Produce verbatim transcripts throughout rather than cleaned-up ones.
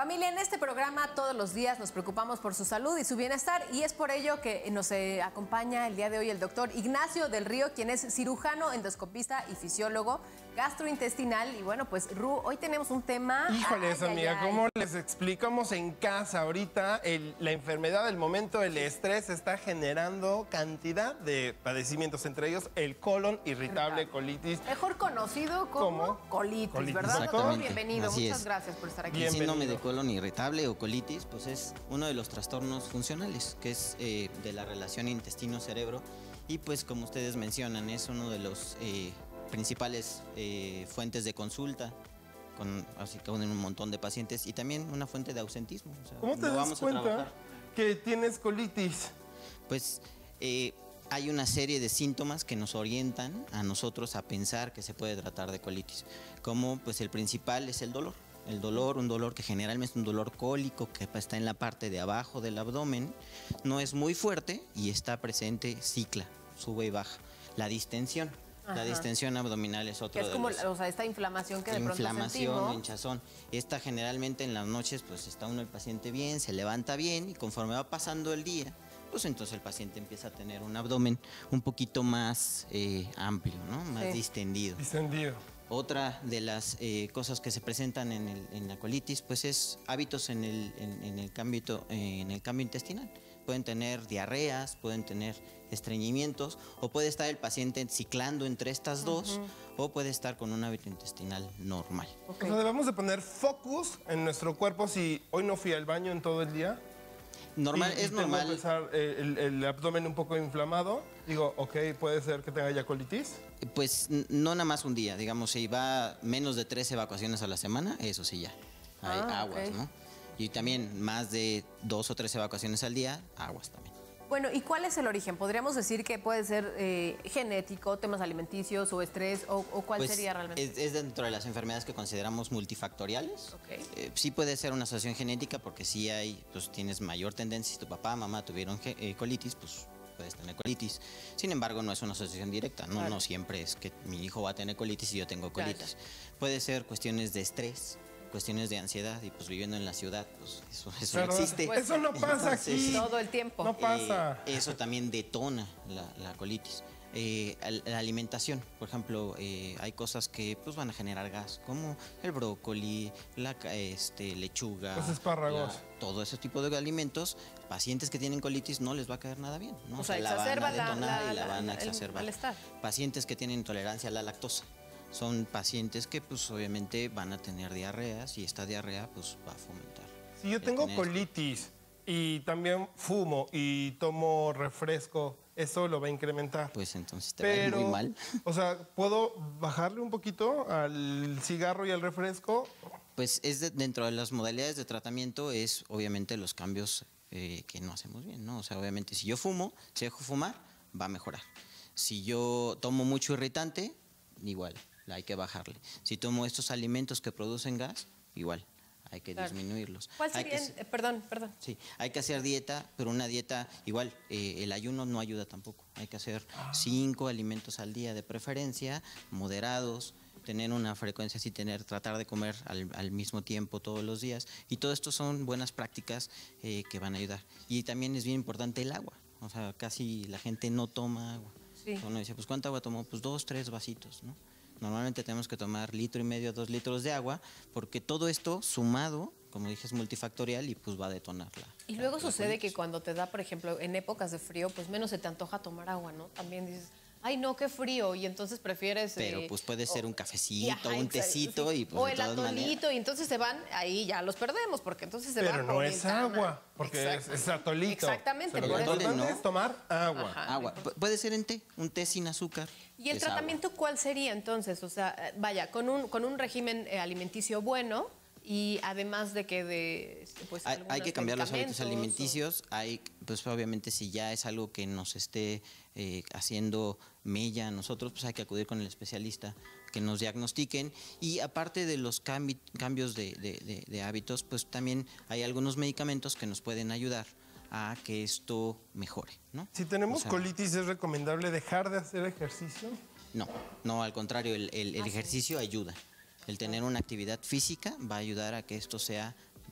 Familia, en este programa todos los días nos preocupamos por su salud y su bienestar y es por ello que nos eh, acompaña el día de hoy el doctor Ignacio del Río, quien es cirujano, endoscopista y fisiólogo gastrointestinal. Y bueno, pues Ru, hoy tenemos un tema... Híjoles, ay, amiga, ay, ay. ¿cómo les explicamos en casa ahorita? El, la enfermedad del momento, el estrés, está generando cantidad de padecimientos, entre ellos el colon irritable, colitis. Mejor conocido como ¿Cómo? colitis, Colitis. ¿verdad, doctor? Exactamente. Bienvenido, Así muchas es. gracias por estar aquí. Bien. El síndrome Bienvenido. de colon irritable o colitis, pues es uno de los trastornos funcionales, que es eh, de la relación intestino-cerebro. Y pues como ustedes mencionan, es uno de los eh, principales eh, fuentes de consulta, con, así que con un montón de pacientes, y también una fuente de ausentismo. O sea, ¿Cómo te no das vamos a cuenta trabajar. que tienes colitis? Pues eh, hay una serie de síntomas que nos orientan a nosotros a pensar que se puede tratar de colitis, como pues el principal es el dolor. El dolor, un dolor que generalmente es un dolor cólico que está en la parte de abajo del abdomen, no es muy fuerte y está presente, cicla, sube y baja. La distensión, Ajá. la distensión abdominal es otro Que es de como, los... o sea, esta inflamación que de pronto inflamación o sentimos. hinchazón. Esta generalmente en las noches pues está uno el paciente bien, se levanta bien y conforme va pasando el día, pues entonces el paciente empieza a tener un abdomen un poquito más eh, amplio, ¿no? Más Sí. distendido. Distendido. Otra de las eh, cosas que se presentan en, el, en la colitis pues es hábitos en el, en, en el cambio, eh, en el cambio intestinal. Pueden tener diarreas, pueden tener estreñimientos, o puede estar el paciente ciclando entre estas dos, uh-huh. o puede estar con un hábito intestinal normal. Okay. O sea, debemos de poner focus en nuestro cuerpo si hoy no fui al baño en todo el día. Normal, y, es y tengo normal. empezar, eh, el, el abdomen un poco inflamado. Digo, ok, puede ser que tenga ya colitis. Pues no nada más un día, digamos, si va menos de tres evacuaciones a la semana, eso sí ya, hay Ah, aguas, ok. ¿no? Y también más de dos o tres evacuaciones al día, aguas también. Bueno, ¿y cuál es el origen? ¿Podríamos decir que puede ser eh, genético, temas alimenticios o estrés? ¿O, o cuál Pues, sería realmente? Es, es dentro de las enfermedades que consideramos multifactoriales. Ok. Eh, sí puede ser una asociación genética porque sí hay, pues tienes mayor tendencia, si tu papá, mamá tuvieron ge- eh, colitis, pues puedes tener colitis. Sin embargo, no es una asociación directa, no, Claro. no siempre es que mi hijo va a tener colitis y yo tengo Claro. colitis. Puede ser cuestiones de estrés, cuestiones de ansiedad y pues viviendo en la ciudad, pues eso, eso Pero no existe. eso no pasa Entonces, aquí. Todo el tiempo. No pasa. Eh, eso también detona la, la colitis. Eh, al- la alimentación, por ejemplo, eh, hay cosas que pues van a generar gas, como el brócoli, la ca- este, lechuga, Los espárragos. la- todo ese tipo de alimentos. Pacientes que tienen colitis no les va a caer nada bien, ¿no? O sea, la van exacerba a la- detonar la- y la van la- a el exacerbar. malestar. Pacientes que tienen intolerancia a la lactosa. Son pacientes que pues obviamente van a tener diarreas y esta diarrea pues va a fomentar. Si yo el tengo tener- colitis y también fumo y tomo refresco, eso lo va a incrementar. Pues entonces te va a ir Pero, muy mal. o sea, ¿puedo bajarle un poquito al cigarro y al refresco? Pues es de- dentro de las modalidades de tratamiento es obviamente los cambios eh, que no hacemos bien, ¿no? O sea, obviamente si yo fumo, si dejo fumar, va a mejorar. Si yo tomo mucho irritante, igual, hay que bajarle. Si tomo estos alimentos que producen gas, igual, hay que Claro. disminuirlos. ¿Cuál Hay que sería? se- eh, perdón, perdón. Sí, hay que hacer dieta, pero una dieta igual, eh, el ayuno no ayuda tampoco. Hay que hacer cinco alimentos al día de preferencia, moderados, tener una frecuencia así, tener, tratar de comer al, al mismo tiempo todos los días. Y todo esto son buenas prácticas eh, que van a ayudar. Y también es bien importante el agua. O sea, casi la gente no toma agua. Sí. Uno dice, pues ¿cuánta agua tomó? Pues dos, tres vasitos, ¿no? Normalmente tenemos que tomar litro y medio, dos litros de agua, porque todo esto sumado, como dije, es multifactorial y pues va a detonar la. Y luego la sucede colitis. que cuando te da, por ejemplo, en épocas de frío, pues menos se te antoja tomar agua, ¿no? También dices, ay, no, qué frío, y entonces prefieres... Pero eh, pues puede ser o- un cafecito, y, ajá, un exa- tecito sí. y pues O de el todas atolito, maneras. y entonces se van, ahí ya los perdemos, porque entonces se van Pero no por es ventana. agua, porque es, Exacto. es atolito. Exactamente, O sea, por lo eso. importante no. es tomar agua. Ajá. Agua. Pu- Puede ser en té, un té sin azúcar. ¿Y el es agua. tratamiento cuál sería entonces? O sea, eh, vaya, con un, con un régimen eh, alimenticio bueno y además de que de... Pues, Hay, hay algunos que cambiar los hábitos medicamentos alimenticios. Hay, pues obviamente si ya es algo que nos esté eh, haciendo mella a nosotros, pues hay que acudir con el especialista que nos diagnostiquen. Y aparte de los cambi- cambios de, de- de- de hábitos, pues también hay algunos medicamentos que nos pueden ayudar a que esto mejore, ¿no? Si tenemos O sea, colitis, ¿es recomendable dejar de hacer ejercicio? No, no, al contrario, el, el- el ejercicio ayuda. El tener una actividad física va a ayudar a que esto sea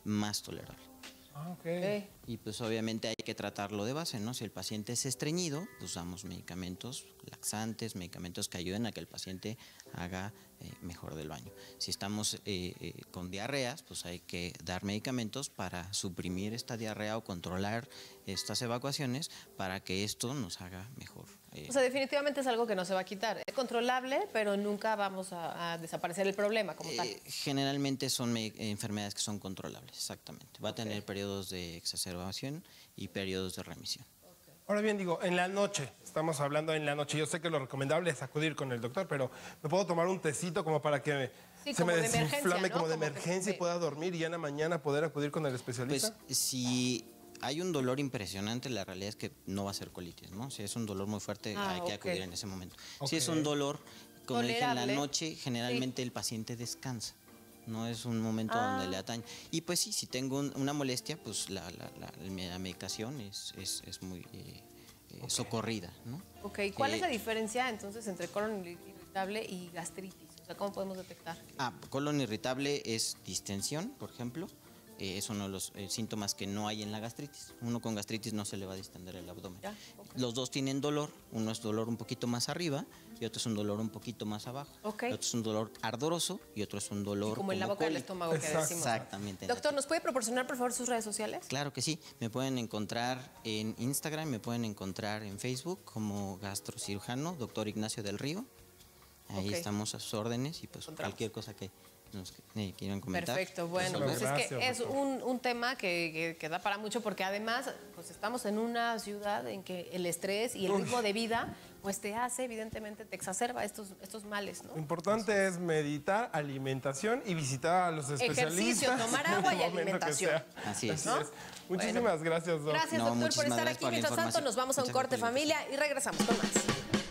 más tolerable. Ah, ok. Okay. Y pues obviamente hay que tratarlo de base, ¿no? Si el paciente es estreñido, pues damos medicamentos laxantes, medicamentos que ayuden a que el paciente haga eh, mejor del baño. Si estamos eh, eh, con diarreas, pues hay que dar medicamentos para suprimir esta diarrea o controlar estas evacuaciones para que esto nos haga mejor. Eh, O sea, definitivamente es algo que no se va a quitar. Es controlable, pero nunca vamos a, a desaparecer el problema como tal. Eh, generalmente son me- enfermedades que son controlables, exactamente. Va a tener periodos de exacerbación y periodos de remisión. Ahora bien, digo, en la noche, estamos hablando en la noche, yo sé que lo recomendable es acudir con el doctor, pero ¿me puedo tomar un tecito como para que me, Sí, se como me de emergencia, desinflame ¿no? como de Como que- emergencia sí. y pueda dormir y ya en la mañana poder acudir con el especialista? Pues si hay un dolor impresionante, la realidad es que no va a ser colitis, ¿no? Si es un dolor muy fuerte, Ah, hay que ok. acudir en ese momento. Ok. Si es un dolor, como dije, en la Tolerable. noche, generalmente el paciente descansa. No es un momento Ah. donde le atañe. Y pues sí, si tengo un- una molestia, pues la, la- la- la medicación es, es, es muy eh, eh, socorrida, ¿no? Ok, ¿cuál Eh, es la diferencia entonces entre colon irritable y gastritis? O sea, ¿cómo podemos detectar? Ah, colon irritable es distensión, por ejemplo. Eh, es uno de los eh, síntomas que no hay en la gastritis. Uno con gastritis no se le va a distender el abdomen. Ya, ok. Los dos tienen dolor. Uno es dolor un poquito más arriba y otro es un dolor un poquito más abajo. Ok. El otro es un dolor ardoroso y otro es un dolor Como en la boca del cólico. estómago que Exacto. decimos. Exactamente. en la Doctor, ¿nos puede proporcionar por favor sus redes sociales? Claro que sí, me pueden encontrar en Instagram, me pueden encontrar en Facebook como gastrocirujano, doctor Ignacio del Río. Ahí Ok. estamos a sus órdenes y pues Encontramos. cualquier cosa que nos eh, quieran comentar. Perfecto, bueno, Muchas pues es que gracias, es un, un tema que, que- que da para mucho porque además pues estamos en una ciudad en que el estrés y el ritmo de vida pues te hace, evidentemente, te exacerba estos, estos males, ¿no? Lo importante es meditar, alimentación y visitar a los especialistas. Ejercicio, tomar en el agua y momento que alimentación. sea. Así es. ¿No? Muchísimas gracias, Doc. Gracias, No, doctor, por muchísimas estar gracias aquí. por la Mientras tanto, información. nos vamos a un Muchas corte gracias por la familia y regresamos con más.